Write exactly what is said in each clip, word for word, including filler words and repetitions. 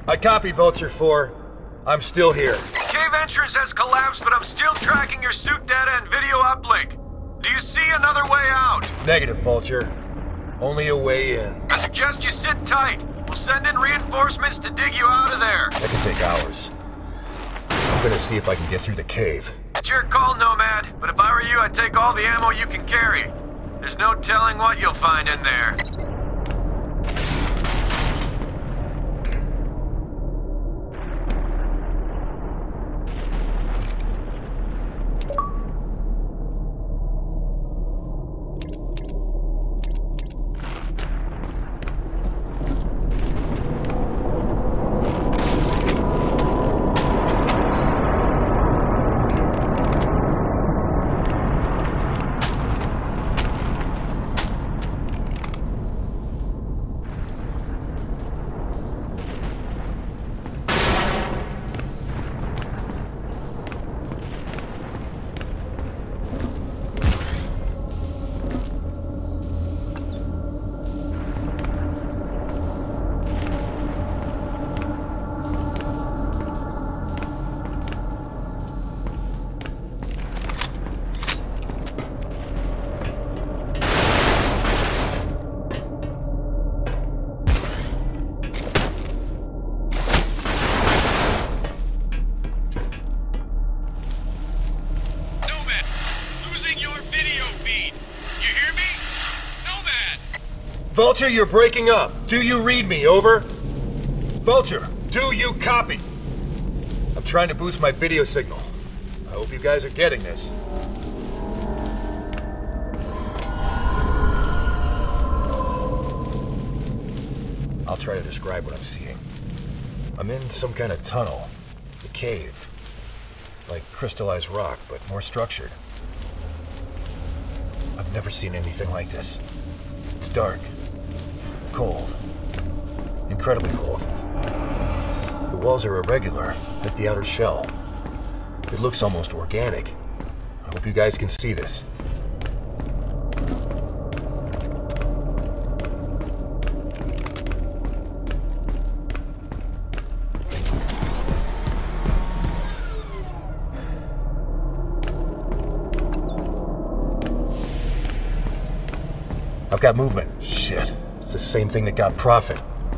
I copy, Vulture four. I'm still here. Cave entrance has collapsed, but I'm still tracking your suit data and video uplink. Do you see another way out? Negative, Vulture. Only a way in. I suggest you sit tight. We'll send in reinforcements to dig you out of there. That can take hours. I'm gonna see if I can get through the cave. It's your call, Nomad, but if I were you, I'd take all the ammo you can carry. There's no telling what you'll find in there. Vulture, you're breaking up. Do you read me? Over. Vulture, do you copy? I'm trying to boost my video signal. I hope you guys are getting this. I'll try to describe what I'm seeing. I'm in some kind of tunnel. A cave. Like crystallized rock, but more structured. I've never seen anything like this. It's dark. Cold. Incredibly cold. The walls are irregular, like the outer shell. It looks almost organic. I hope you guys can see this. I've got movement. Shit. It's the same thing that got Prophet.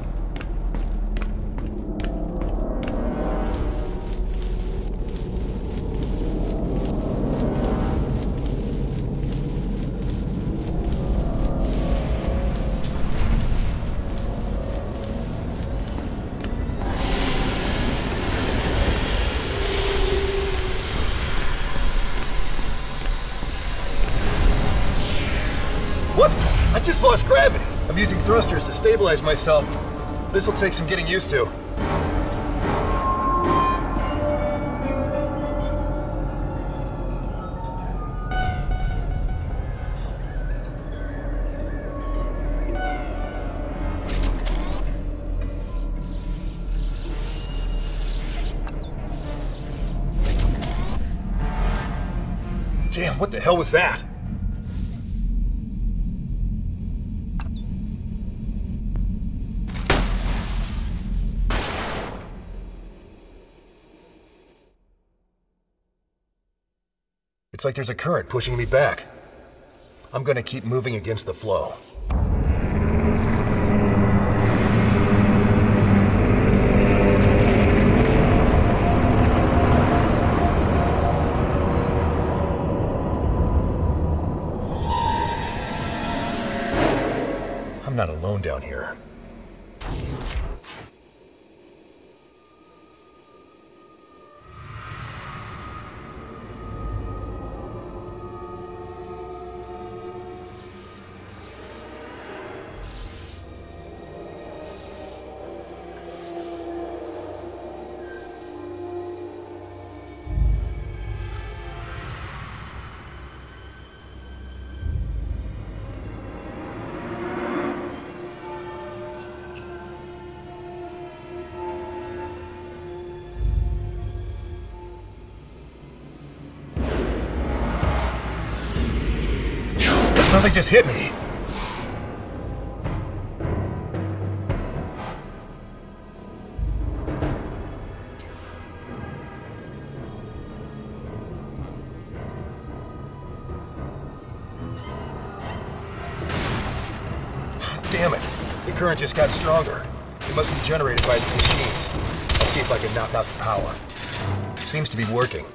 What? I just lost gravity. I'm using thrusters to stabilize myself. This'll take some getting used to. Damn, what the hell was that? It's like there's a current pushing me back. I'm gonna keep moving against the flow. I'm not alone down here. Something just hit me. Damn it. The current just got stronger. It must be generated by these machines. I'll see if I can knock out the power. Seems to be working.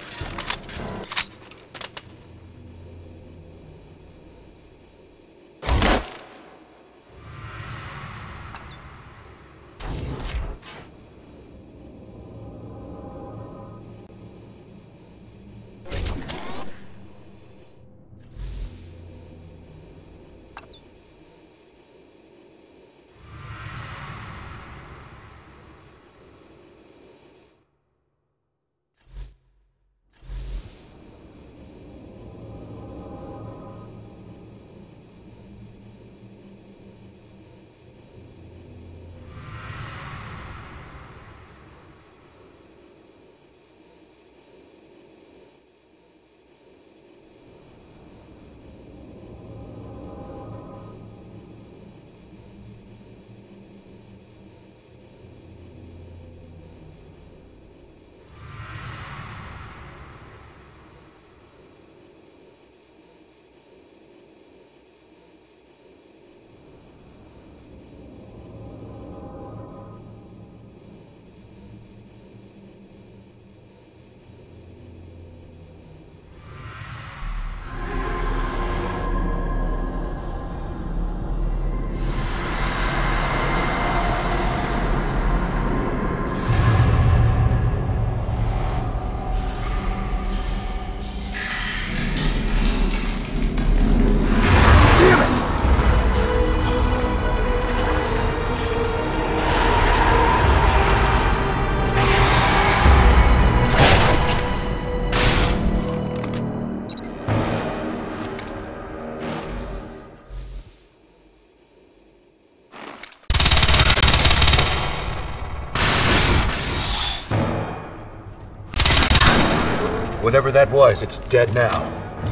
Whatever that was, it's dead now.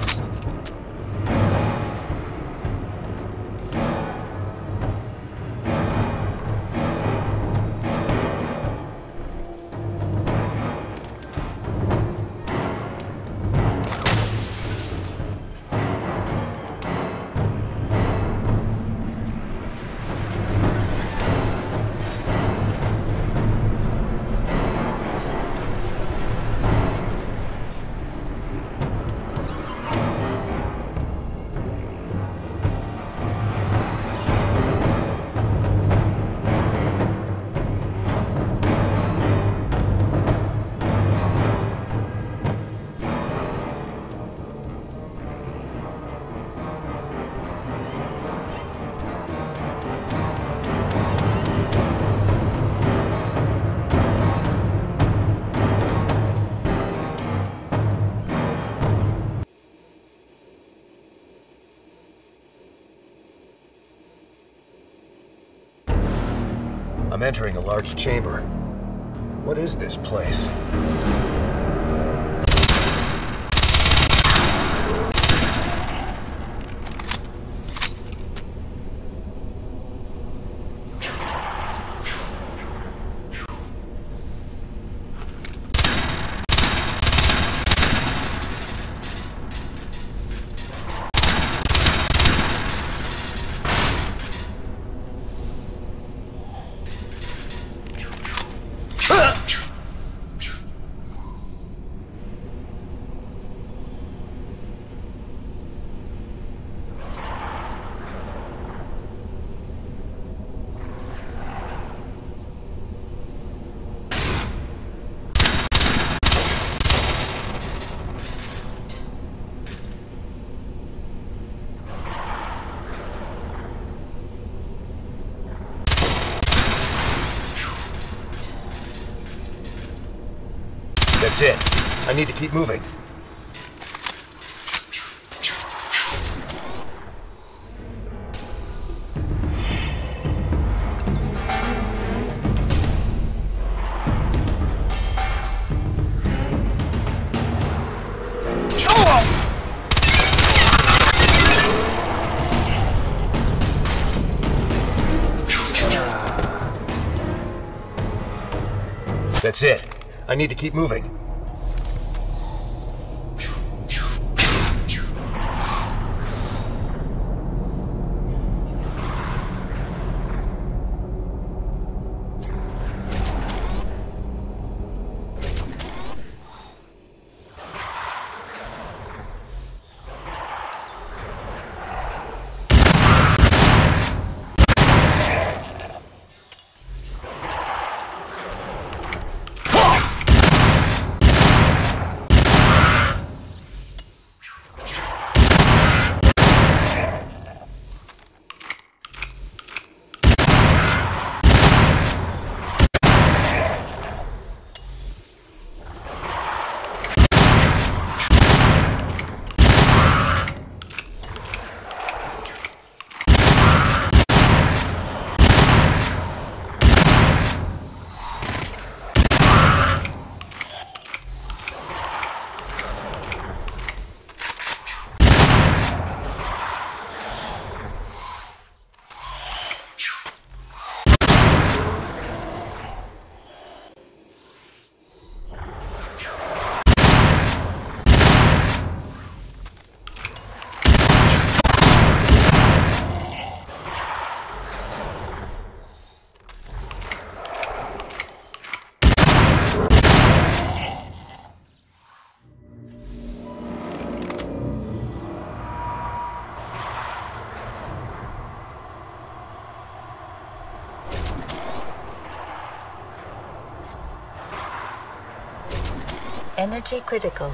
I'm entering a large chamber. What is this place? That's it. I need to keep moving. That's it. I need to keep moving. Energy critical.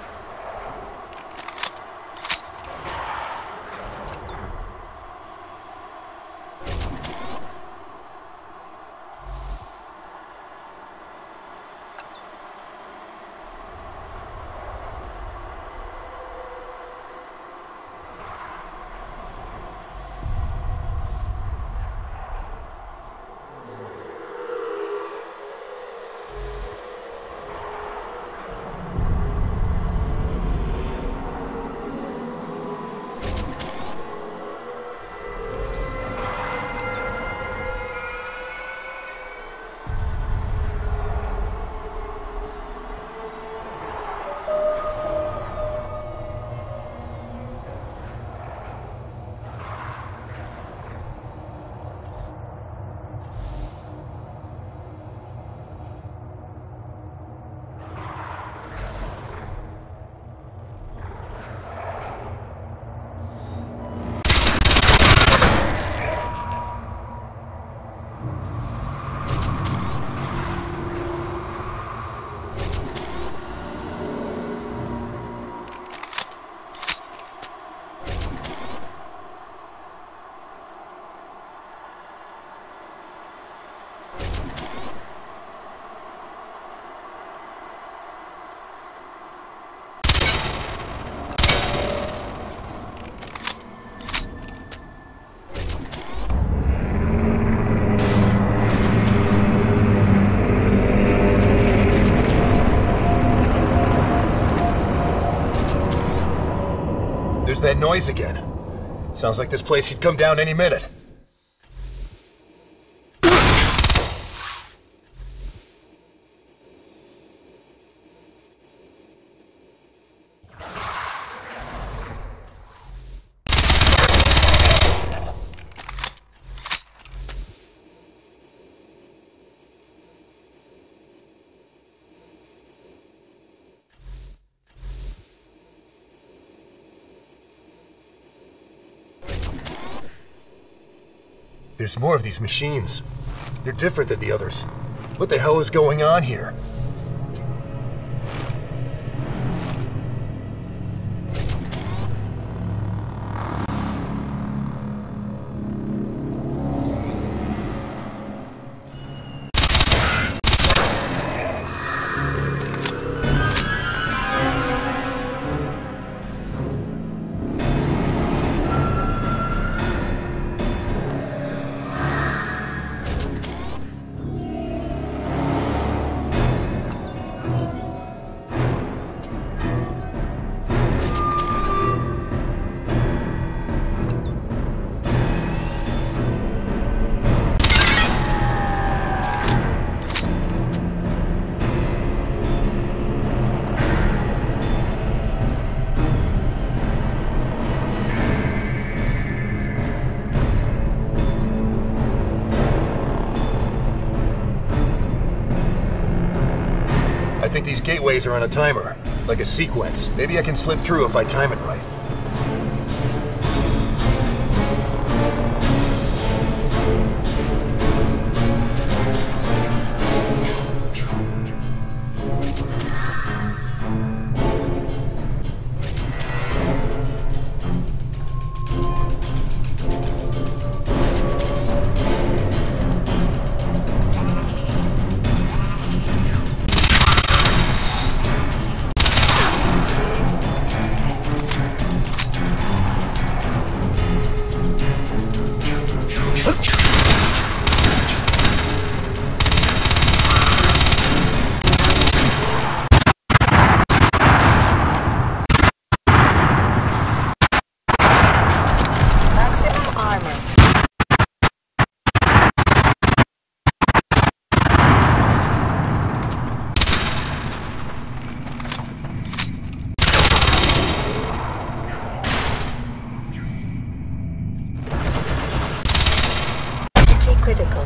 There's that noise again. Sounds like this place could come down any minute. There's more of these machines. They're different than the others. What the hell is going on here? I think these gateways are on a timer, like a sequence. Maybe I can slip through if I time it right. Critical.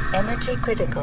Energy critical.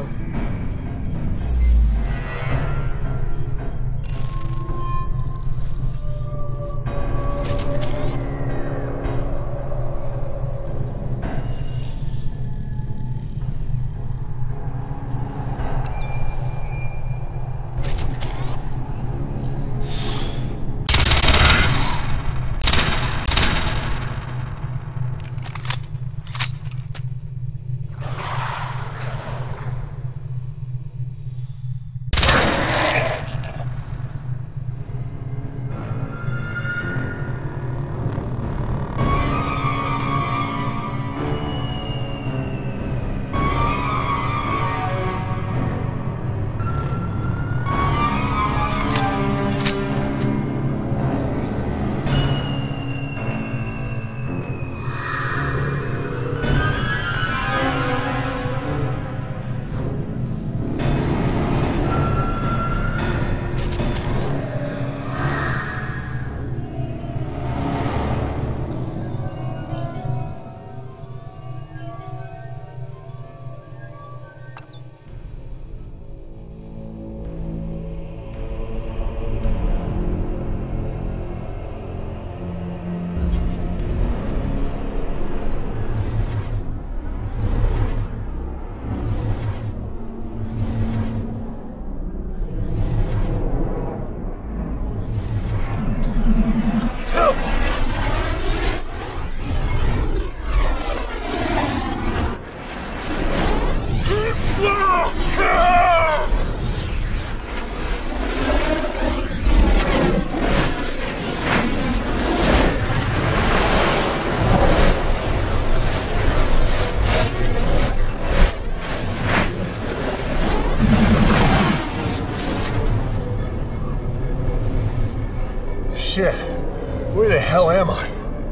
Shit, where the hell am I?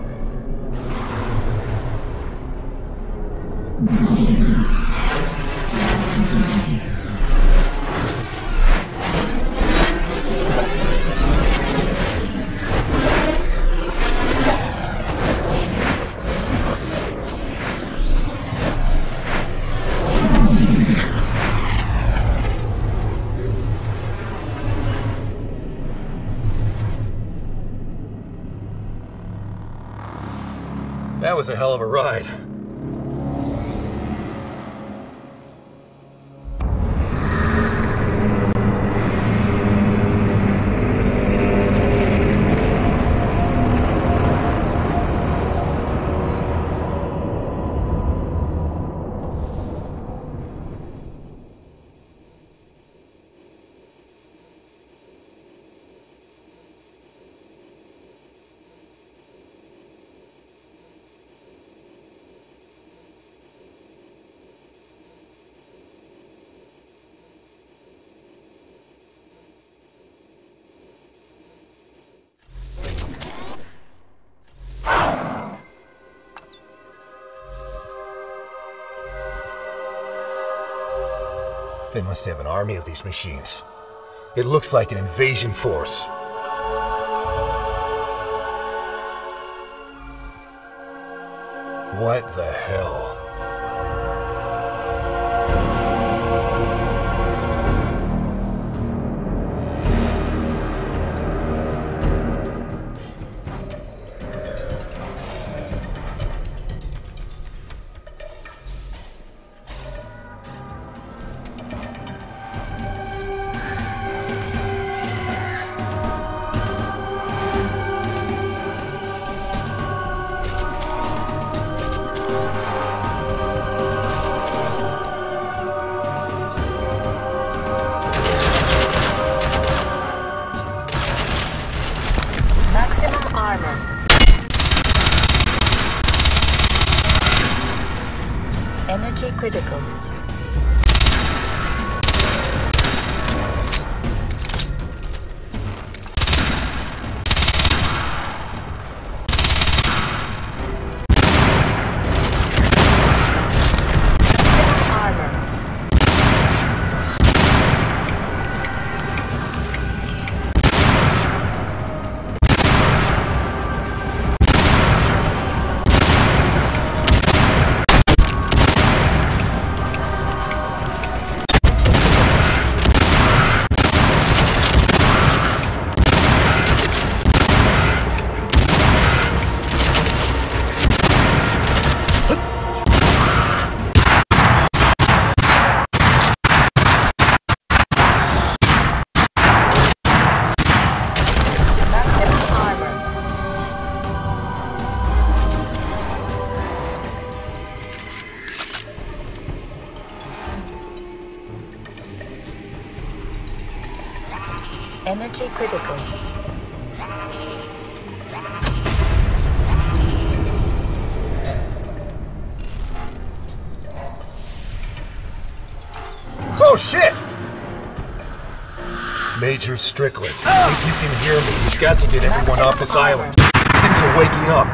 That was a hell of a ride. They must have an army of these machines. It looks like an invasion force. What the hell? Energy critical. Energy critical. Oh shit! Major Strickland, if you can hear me, you've got to get everyone off this island. Things are waking up.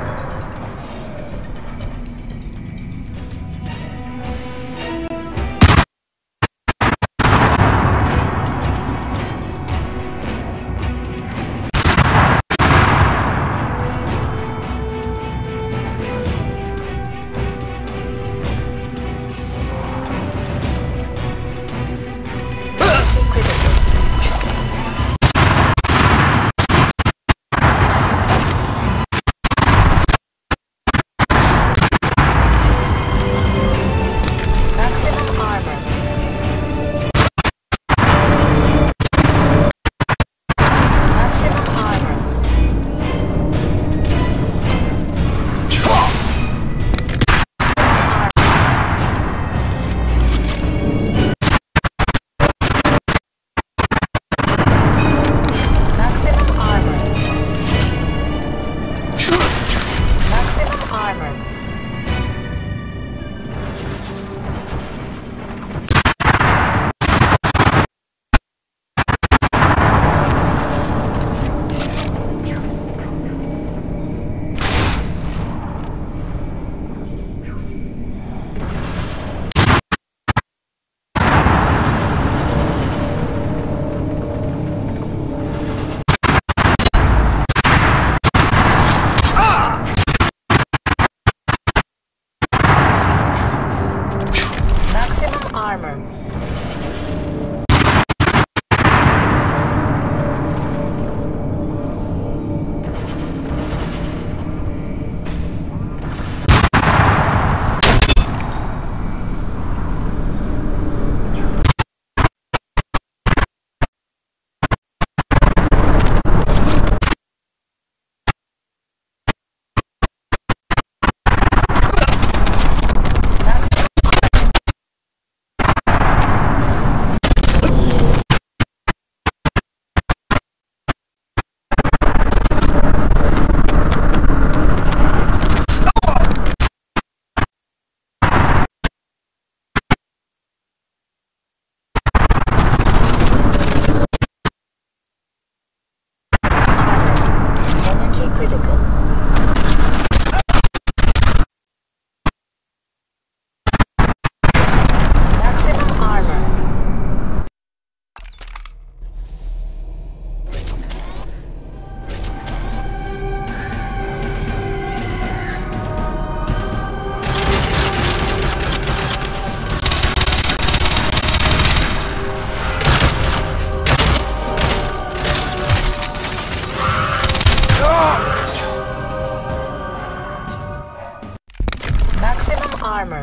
Armor.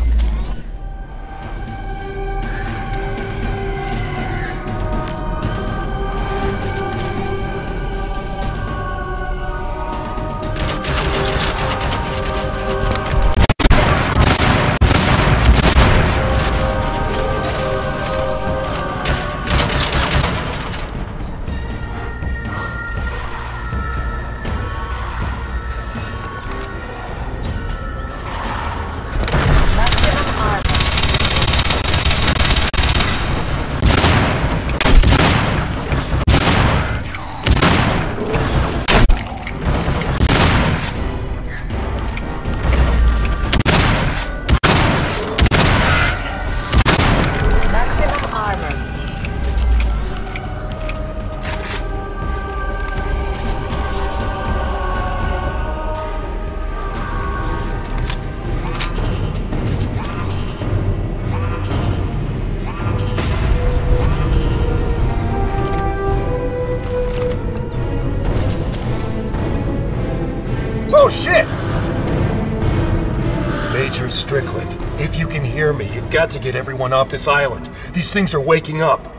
Oh, shit! Major Strickland, if you can hear me, you've got to get everyone off this island. These things are waking up.